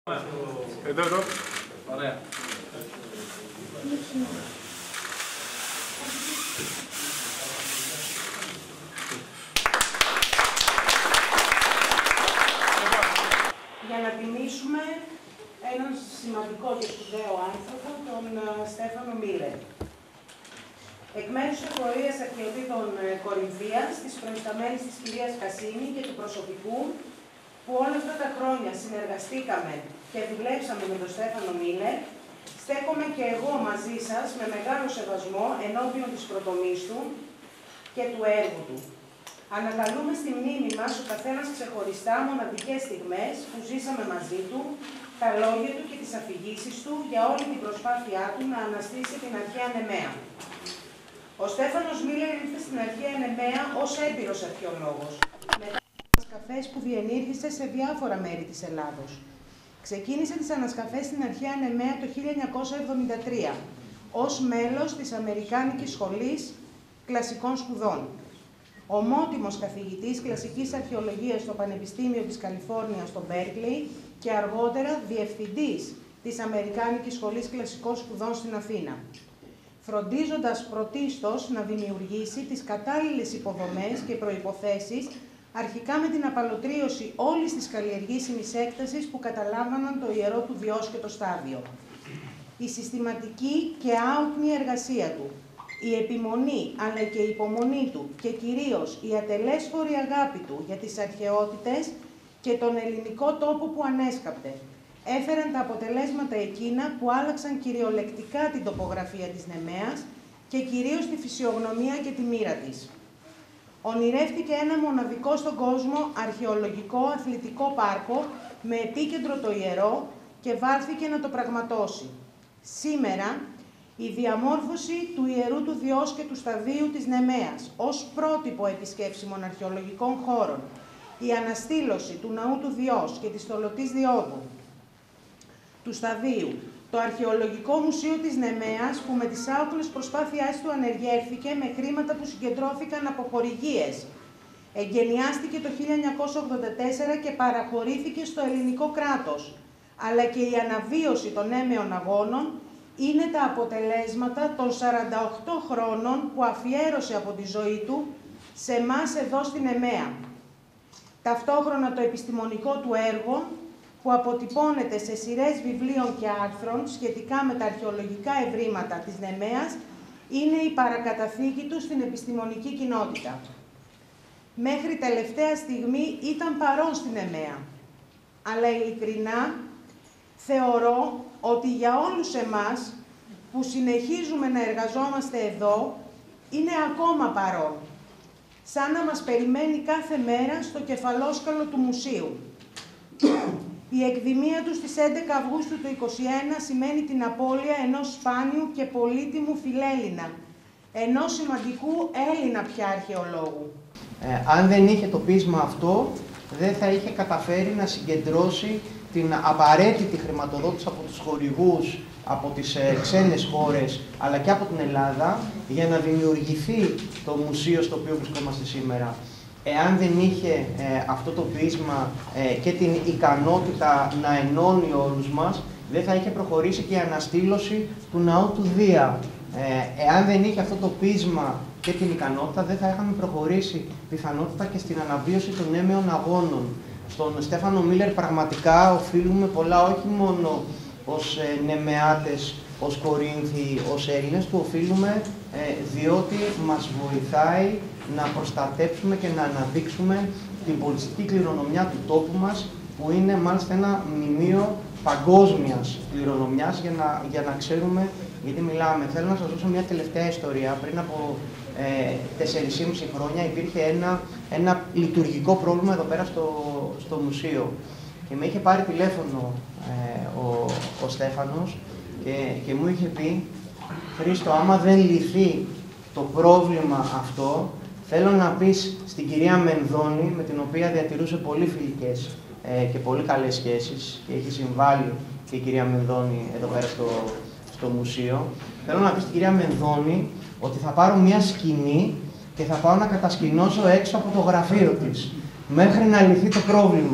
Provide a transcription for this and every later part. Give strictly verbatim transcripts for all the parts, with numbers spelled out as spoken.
Εδώ, εδώ. Ωραία. Για να τιμήσουμε έναν σημαντικό και σπουδαίο άνθρωπο, τον Στέφανο Μίλερ. Εκ μέρους της Εφορίας Αρχαιοτήτων Κορινθίας, της προϊσταμένης της κυρίας Κασίνη και του προσωπικού, που όλα αυτά τα χρόνια συνεργαστήκαμε και δουλέψαμε με τον Στέφανο Μίλερ, στέκομαι και εγώ μαζί σας με μεγάλο σεβασμό ενώπιον της προτομής του και του έργου του. Ανακαλούμε στη μνήμη μας ο καθένας ξεχωριστά μοναδικές στιγμές που ζήσαμε μαζί του, τα λόγια του και τις αφηγήσεις του για όλη την προσπάθειά του να αναστήσει την αρχαία Νεμαία. Ο Στέφανος Μίλερ ήρθε στην αρχαία Νεμαία ως έμπειρος αρχαιολόγος, μετά τις ανασκαφές που διενήργησε σε διάφορα μέρη της Ελλάδος. Ξεκίνησε τις ανασκαφές στην αρχαία Νεμαία το χίλια εννιακόσια εβδομήντα τρία, ως μέλος της Αμερικάνικης Σχολής Κλασικών Σπουδών. Ομότιμος καθηγητής κλασικής αρχαιολογίας στο Πανεπιστήμιο της Καλιφόρνιας στο Μπέρκλεϊ και αργότερα διευθυντής της Αμερικάνικης Σχολής Κλασικών Σπουδών στην Αθήνα, φροντίζοντας πρωτίστως να δημιουργήσει τις κατάλληλες υποδομές και προϋποθέσεις, αρχικά με την απαλωτρίωση όλης της καλλιεργήσιμης έκτασης που καταλάμβαναν το ιερό του διόσκετο στάδιο. Η συστηματική και άοκνη εργασία του, η επιμονή αλλά και η υπομονή του και κυρίως η ατελέσφορη αγάπη του για τις αρχαιότητες και τον ελληνικό τόπο που ανέσκαπτε, έφεραν τα αποτελέσματα εκείνα που άλλαξαν κυριολεκτικά την τοπογραφία της Νεμαίας και κυρίως τη φυσιογνωμία και τη μοίρα της. Ονειρεύτηκε ένα μοναδικό στον κόσμο αρχαιολογικό αθλητικό πάρκο με επίκεντρο το ιερό και βάρθηκε να το πραγματώσει. Σήμερα, η διαμόρφωση του ιερού του διόσκετου σταδίου της Νεμαίας ως πρότυπο επισκέψιμων αρχαιολογικών χώρων, η αναστήλωση του ναού του Διός και της στολωτής διόδου του σταδίου, το Αρχαιολογικό Μουσείο της Νεμαίας που με τις άοκνες προσπάθειές του ανεργέρθηκε με χρήματα που συγκεντρώθηκαν από χορηγίες. Εγκαινιάστηκε το χίλια εννιακόσια ογδόντα τέσσερα και παραχωρήθηκε στο ελληνικό κράτος, αλλά και η αναβίωση των έμεων αγώνων είναι τα αποτελέσματα των σαράντα οκτώ χρόνων που αφιέρωσε από τη ζωή του σε εμάς εδώ στην Νεμαία. Ταυτόχρονα το επιστημονικό του έργο, που αποτυπώνεται σε σειρές βιβλίων και άρθρων σχετικά με τα αρχαιολογικά ευρήματα της Νεμαίας, είναι η παρακαταθήκη του στην επιστημονική κοινότητα. Μέχρι τελευταία στιγμή ήταν παρόν στην Νεμαία, αλλά ειλικρινά θεωρώ ότι για όλους εμάς που συνεχίζουμε να εργαζόμαστε εδώ, είναι ακόμα παρόν, σαν να μας περιμένει κάθε μέρα στο κεφαλόσκαλο του μουσείου. Η εκδημία του στις έντεκα Αυγούστου του είκοσι ένα σημαίνει την απώλεια ενός σπάνιου και πολύτιμου φιλέλληνα, ενός σημαντικού Έλληνα πια αρχαιολόγου. Ε, αν δεν είχε το πείσμα αυτό, δεν θα είχε καταφέρει να συγκεντρώσει την απαραίτητη χρηματοδότηση από τους χορηγούς, από τις ε, ξένες χώρες, αλλά και από την Ελλάδα, για να δημιουργηθεί το μουσείο στο οποίο βρισκόμαστε σήμερα. Εάν δεν είχε ε, αυτό το πείσμα ε, και την ικανότητα να ενώνει όλους μας, δεν θα είχε προχωρήσει και η αναστήλωση του ναού του Δία. Ε, εάν δεν είχε αυτό το πείσμα και την ικανότητα, δεν θα είχαμε προχωρήσει πιθανότητα και στην αναβίωση των έμεων αγώνων. Στον Στέφανο Μίλερ πραγματικά οφείλουμε πολλά, όχι μόνο ως ε, Νεμεάτες, ως Κορίνθιοι, ως Έλληνες, του οφείλουμε ε, διότι μας βοηθάει να προστατέψουμε και να αναδείξουμε την πολιτιστική κληρονομιά του τόπου μας, που είναι μάλιστα ένα μνημείο παγκόσμιας κληρονομιάς, για να, για να ξέρουμε γιατί μιλάμε. Θέλω να σας δώσω μια τελευταία ιστορία. Πριν από ε, τέσσερα και μισό χρόνια υπήρχε ένα, ένα λειτουργικό πρόβλημα εδώ πέρα στο, στο μουσείο. Και με είχε πάρει τηλέφωνο ε, ο, ο Στέφανος και, και μου είχε πει: Χρήστο, άμα δεν λυθεί το πρόβλημα αυτό, θέλω να πεις στην κυρία Μενδώνη, με την οποία διατηρούσε πολύ φιλικές ε, και πολύ καλές σχέσεις και έχει συμβάλει και η κυρία Μενδώνη εδώ πέρα στο, στο μουσείο, θέλω να πεις στην κυρία Μενδώνη ότι θα πάρω μια σκηνή και θα πάω να κατασκηνώσω έξω από το γραφείο της, μέχρι να λυθεί το πρόβλημα.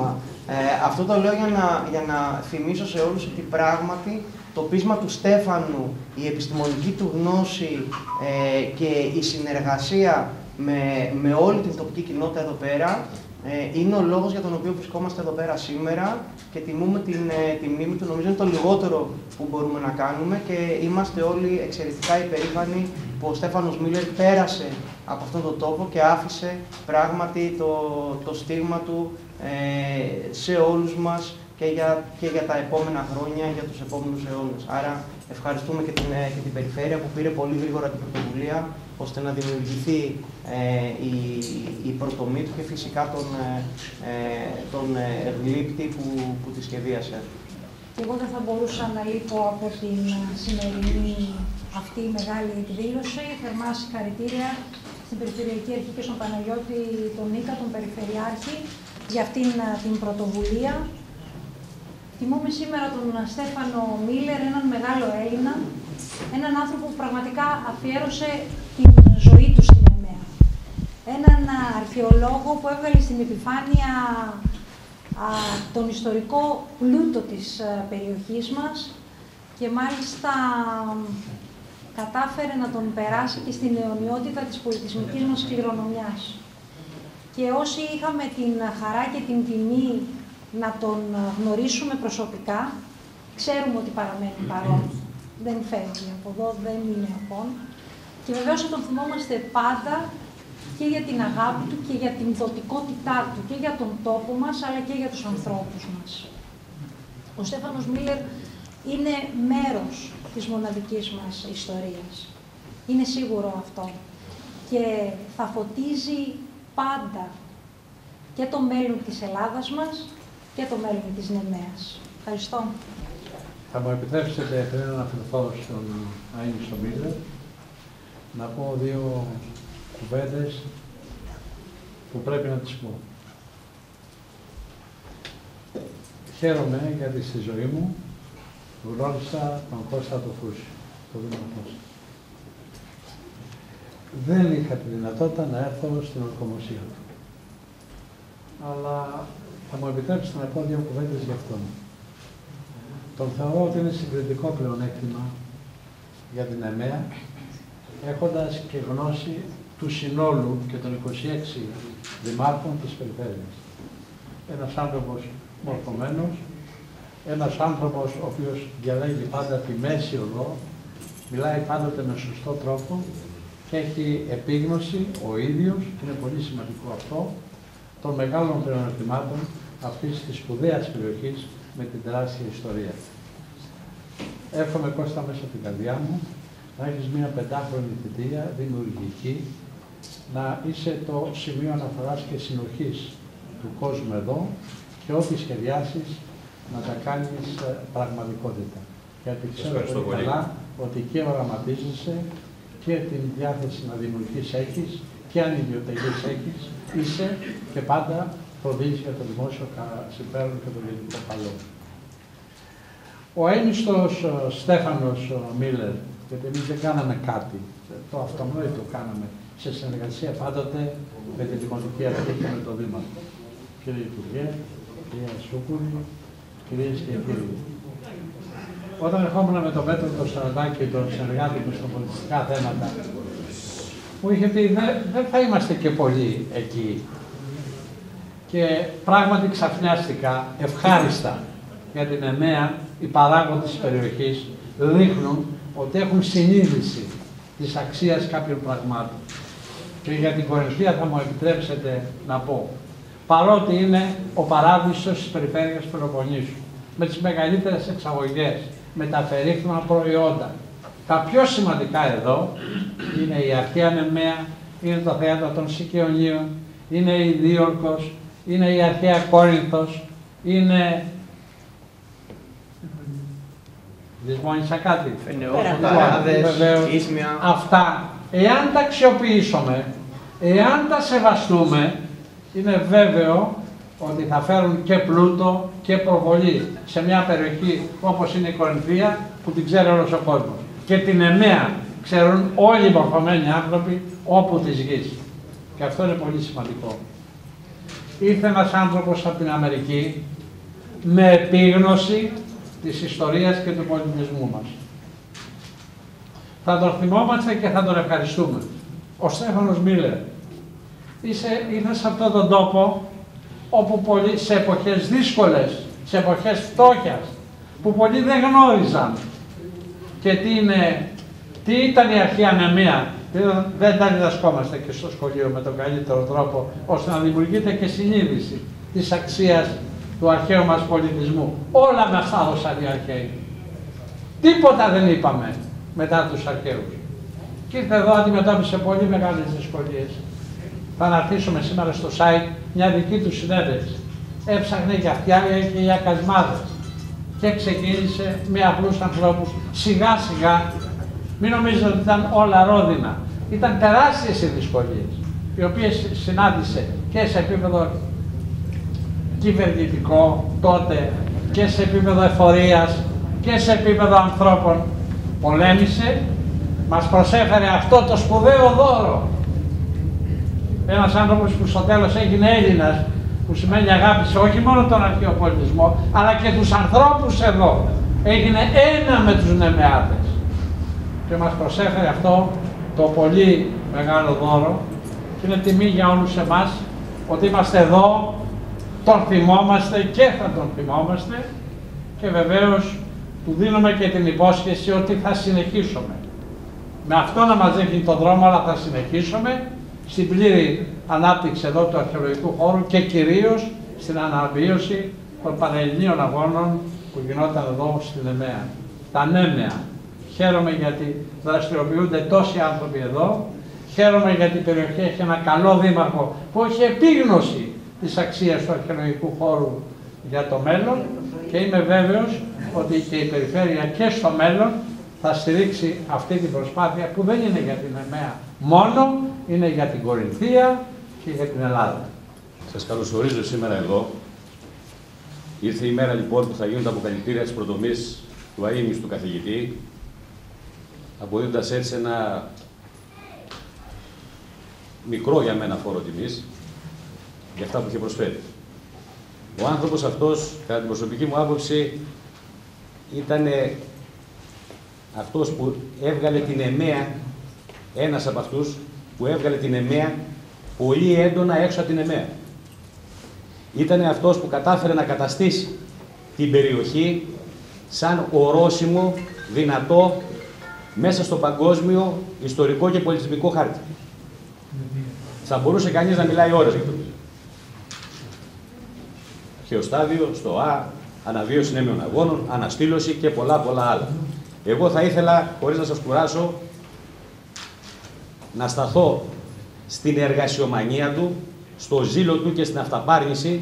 Ε, αυτό το λέω για να, για να θυμίσω σε όλους ότι πράγματι το πείσμα του Στέφανου, η επιστημονική του γνώση ε, και η συνεργασία με, με όλη την τοπική κοινότητα εδώ πέρα ε, είναι ο λόγος για τον οποίο βρισκόμαστε εδώ πέρα σήμερα και τιμούμε την, ε, τη μνήμη του. Νομίζω είναι το λιγότερο που μπορούμε να κάνουμε και είμαστε όλοι εξαιρετικά υπερήφανοι που ο Στέφανος Μίλερ πέρασε από αυτόν τον τόπο και άφησε πράγματι το, το στίγμα του ε, σε όλους μας και για, και για τα επόμενα χρόνια, για τους επόμενους αιώνες. Άρα ευχαριστούμε και την, και την Περιφέρεια που πήρε πολύ γρήγορα την πρωτοβουλία ώστε να δημιουργηθεί ε, η, η πρωτομή του και φυσικά τον, ε, τον ε, γλύπτη που, που τη σχεδίασε. Και εγώ δεν θα μπορούσα να λείπω από την σημερινή αυτή μεγάλη εκδήλωση. Θερμά συγχαρητήρια στην Περιφερειακή Αρχή και στον Παναγιώτη τον Νίκα, τον Περιφερειάρχη, για αυτήν την πρωτοβουλία. Τιμούμε σήμερα τον Στέφανο Μίλερ, έναν μεγάλο Έλληνα, έναν άνθρωπο που πραγματικά αφιέρωσε την ζωή του στην Εμαία. Έναν αρχαιολόγο που έβγαλε στην επιφάνεια α, τον ιστορικό πλούτο της α, περιοχής μας και μάλιστα κατάφερε να τον περάσει και στην αιωνιότητα της πολιτισμικής μας κληρονομιάς. Και όσοι είχαμε την χαρά και την τιμή να τον γνωρίσουμε προσωπικά, ξέρουμε ότι παραμένει παρόν. Δεν φεύγει από εδώ, δεν είναι απόν. Και βεβαίως θα τον θυμόμαστε πάντα και για την αγάπη του και για την δοτικότητά του και για τον τόπο μας, αλλά και για τους ανθρώπους μας. Ο Στέφανος Μίλερ είναι μέρος της μοναδικής μας ιστορίας. Είναι σίγουρο αυτό. Και θα φωτίζει πάντα και το μέλλον της Ελλάδας μας και το μέλλον της Νεμαίας. Ευχαριστώ. Θα μου επιτρέψετε πριν να αναφερθώ στον Άινιστο Μίλερ να πω δύο κουβέντες που πρέπει να τις πω. Χαίρομαι γιατί στη ζωή μου γνώρισα τον Κώστα το Φούσι, τον Δήμο Κώστα. Δεν είχα τη δυνατότητα να έρθω στην ορκομοσία του. Αλλά θα μου επιτρέψετε να πω δύο κουβέντες γι' αυτόν. Τον θεωρώ ότι είναι συγκριτικό πλεονέκτημα για την Εμαία, έχοντας και γνώση του συνόλου και των είκοσι έξι δημάρχων της περιφέρειας. Ένας άνθρωπος μορφωμένος, ένας άνθρωπος ο οποίος διαλέγει πάντα τη μέση οδό, μιλάει πάντοτε με σωστό τρόπο και έχει επίγνωση ο ίδιος, και είναι πολύ σημαντικό αυτό, των μεγάλων πλεονεκτημάτων αυτής της σπουδαίας περιοχής με την τεράστια ιστορία. Εύχομαι, Κώστα, μέσα από την καρδιά μου να έχεις μια πεντάχρονη θητεία δημιουργική, να είσαι το σημείο αναφοράς και συνοχής του κόσμου εδώ και ό,τι σχεδιάσεις να τα κάνεις πραγματικότητα. Γιατί ξέρω πολύ καλά ότι και οραματίζεσαι και την διάθεση να δημιουργείς έχεις και αν ιδιωτελείς έχεις, είσαι και πάντα φροντίζεις για το δημόσιο συμφέρον και το γενικό καλό. Ο ένιστος Στέφανος Μίλερ, γιατί εμείς δεν κάναμε κάτι, το αυτονόητο κάναμε, σε συνεργασία πάντοτε με την Δημοτική Αρχή και με το Δήμαρχο. Κύριε Υπουργέ, κυρία Σούκουλη, κυρίες και κύριοι. Όταν ερχόμουν με τον Πέτρο τον Σαραντάκη και τον συνεργάτη μου στα πολιτιστικά θέματα, μου είχε πει δεν θα είμαστε και πολλοί εκεί. Και πράγματι ξαφνιάστηκα ευχάριστα για την Εμαία. Οι παράγοντες της περιοχής δείχνουν ότι έχουν συνείδηση της αξίας κάποιων πραγμάτων. Και για την Κορινθία θα μου επιτρέψετε να πω, παρότι είναι ο παράδεισος της περιφέρειας Πελοποννήσου, με τις μεγαλύτερες εξαγωγές, με τα περίφημα προϊόντα, τα πιο σημαντικά εδώ είναι η αρχαία Νεμαία, είναι το θέατρο των Σικαιωνίων, είναι η Δίορκος, είναι η αρχαία Κόρινθος, είναι... Δυσμόνισα κάτι. Αυτά, εάν τα αξιοποιήσουμε, εάν τα σεβαστούμε, είναι βέβαιο ότι θα φέρουν και πλούτο και προβολή σε μια περιοχή όπως είναι η Κορινθία, που την ξέρει όλος ο κόσμος. Και την Εμαία ξέρουν όλοι οι μορφωμένοι άνθρωποι όπου της γης. Και αυτό είναι πολύ σημαντικό. Ήρθε ένας άνθρωπος από την Αμερική, με επίγνωση της ιστορίας και του πολιτισμού μας. Θα τον θυμόμαστε και θα τον ευχαριστούμε. Ο Στέφανος Μίλερ ήρθε σε αυτόν τον τόπο όπου πολλοί, σε εποχές δύσκολες, σε εποχές φτώχειας, που πολλοί δεν γνώριζαν και τι, είναι, τι ήταν η αρχαία Νεμαία. Δεν τα διδασκόμαστε και στο σχολείο με τον καλύτερο τρόπο, ώστε να δημιουργείται και συνείδηση της αξίας του αρχαίου μας πολιτισμού. Όλα μας τα έδωσαν οι αρχαίοι. Τίποτα δεν είπαμε μετά τους αρχαίους. Και ήρθε εδώ, αντιμετώπισε πολύ μεγάλες δυσκολίες. Θα αναρτήσουμε σήμερα στο site μια δική του συνέντευξη. Έψαχνε για φτιάρια και για κασμάδες. Και ξεκίνησε με απλούς ανθρώπους, σιγά σιγά. Μην νομίζετε ότι ήταν όλα ρόδινα. Ήταν τεράστιες οι δυσκολίες, οι οποίες συνάντησε και σε επίπεδο κυβερνητικό τότε και σε επίπεδο εφορίας και σε επίπεδο ανθρώπων. Πολέμησε, μας προσέφερε αυτό το σπουδαίο δώρο. Ένας άνθρωπος που στο τέλος έγινε Έλληνας, που σημαίνει αγάπησε όχι μόνο τον αρχαίο πολιτισμό, αλλά και τους ανθρώπους εδώ. Έγινε ένα με τους Νεμεάτες. Και μας προσέφερε αυτό το πολύ μεγάλο δώρο και είναι τιμή για όλους εμάς ότι είμαστε εδώ, τον θυμόμαστε και θα τον θυμόμαστε και βεβαίως του δίνουμε και την υπόσχεση ότι θα συνεχίσουμε. Με αυτό να μας δείχνει τον δρόμο, αλλά θα συνεχίσουμε στην πλήρη ανάπτυξη εδώ του αρχαιολογικού χώρου και κυρίως στην αναβίωση των Πανελληνίων Αγώνων που γινόταν εδώ στη Νεμαία. Τα Νέμεα. Χαίρομαι γιατί δραστηριοποιούνται τόσοι άνθρωποι εδώ. Χαίρομαι γιατί η περιοχή έχει ένα καλό δήμαρχο που έχει επίγνωση της αξίας του αρχαιολογικού χώρου για το μέλλον και είμαι βέβαιος ότι και η περιφέρεια και στο μέλλον θα στηρίξει αυτή την προσπάθεια που δεν είναι για την Νεμαία μόνο, είναι για την Κορινθία και για την Ελλάδα. Σας καλωσορίζω σήμερα εδώ. Ήρθε η μέρα λοιπόν που θα γίνουν τα αποκαλυπτήρια της προτομής του αείμνηστου του καθηγητή, αποδίδοντας έτσι ένα μικρό για μένα φόρο τιμής για αυτά που είχε προσφέρει. Ο άνθρωπος αυτός, κατά την προσωπική μου άποψη, ήταν αυτός που έβγαλε την Νεμαία, ένας από αυτούς που έβγαλε την Νεμαία πολύ έντονα έξω από την Νεμαία. Ήταν αυτός που κατάφερε να καταστήσει την περιοχή σαν ορόσημο δυνατό μέσα στο παγκόσμιο ιστορικό και πολιτισμικό χάρτη. Θα μπορούσε κανείς να μιλάει ώρες για αυτό. Αρχαιοστάδιο, στοά, αναβίωση νέμιων αγώνων, αναστήλωση και πολλά πολλά άλλα. Εγώ θα ήθελα, χωρίς να σας κουράσω, να σταθώ στην εργασιομανία του, στο ζήλο του και στην αυταπάρνηση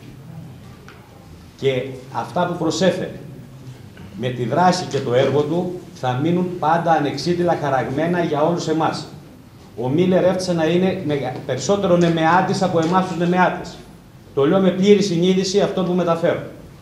και αυτά που προσέφερε. Με τη δράση και το έργο του θα μείνουν πάντα ανεξίτηλα χαραγμένα για όλους εμάς. Ο Μίλερ έφτασε να είναι περισσότερο Νεμεάτης από εμάς τους Νεμεάτες. Το λέω με πλήρη συνείδηση αυτό που μεταφέρω.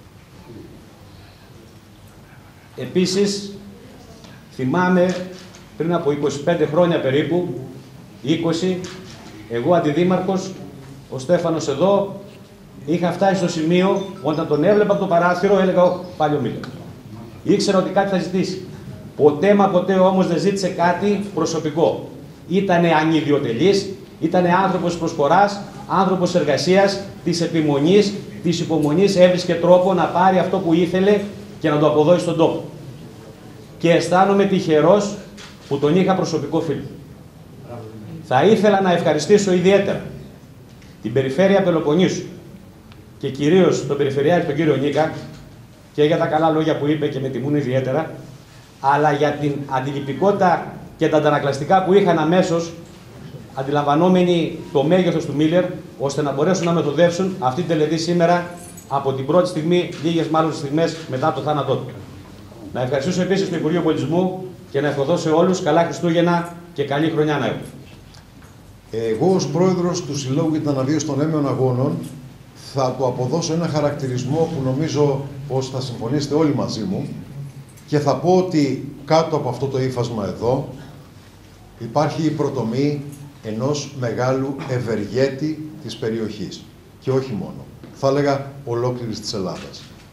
Επίσης, θυμάμαι πριν από είκοσι πέντε χρόνια περίπου, είκοσι, εγώ αντιδήμαρχος, ο Στέφανος εδώ, είχα φτάσει στο σημείο όταν τον έβλεπα από το παράθυρο, έλεγα όχι, πάλι ο Μίλερ. Ήξερα ότι κάτι θα ζητήσει. Ποτέ μα ποτέ όμως δεν ζήτησε κάτι προσωπικό. Ήτανε ανιδιοτελής, ήτανε άνθρωπος προσφοράς, άνθρωπος εργασίας, της επιμονής, της υπομονής, έβρισκε τρόπο να πάρει αυτό που ήθελε και να το αποδώσει στον τόπο. Και αισθάνομαι τυχερός που τον είχα προσωπικό φίλο. Θα ήθελα να ευχαριστήσω ιδιαίτερα την Περιφέρεια Πελοποννήσου και κυρίως τον Περιφερειάρχη τον κύριο Νίκα και για τα καλά λόγια που είπε και με τιμούν ιδιαίτερα, αλλά για την αντιληπτικότητα και τα αντανακλαστικά που είχαν αμέσως, αντιλαμβανόμενοι το μέγεθος του Μίλερ, ώστε να μπορέσουν να μεθοδεύσουν αυτή την τελετή σήμερα από την πρώτη στιγμή, λίγες μάλλον στιγμές μετά από το θάνατό του. Να ευχαριστήσω επίσης το Υπουργείο Πολιτισμού και να ευχηθώ σε όλους καλά Χριστούγεννα και καλή χρονιά να έχουμε. Εγώ ως πρόεδρος του Συλλόγου για την Αναβίωση των Νέμιων Αγώνων θα του αποδώσω ένα χαρακτηρισμό που νομίζω πως θα συμφωνήσετε όλοι μαζί μου και θα πω ότι κάτω από αυτό το ύφασμα εδώ υπάρχει η προτομή ενός μεγάλου ευεργέτη της περιοχής και όχι μόνο. Θα έλεγα ολόκληρης της Ελλάδας.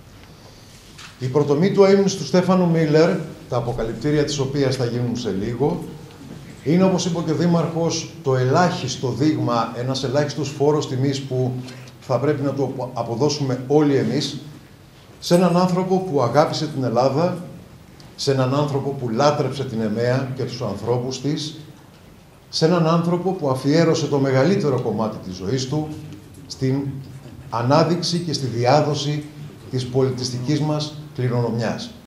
Η πρωτομή του ύμνους του Στέφανου Μίλλερ, τα αποκαλυπτήρια της οποίας θα γίνουν σε λίγο, είναι, όπως είπε και ο Δήμαρχος, το ελάχιστο δείγμα, ένας ελάχιστος φόρος τιμής που θα πρέπει να το αποδώσουμε όλοι εμείς σε έναν άνθρωπο που αγάπησε την Ελλάδα, σε έναν άνθρωπο που λάτρεψε την ΕΜΕΑ και τους ανθρώπους της, σε έναν άνθρωπο που αφιέρωσε το μεγαλύτερο κομμάτι της ζωής του στην ανάδειξη και στη διάδοση της πολιτιστικής μας κληρονομιάς.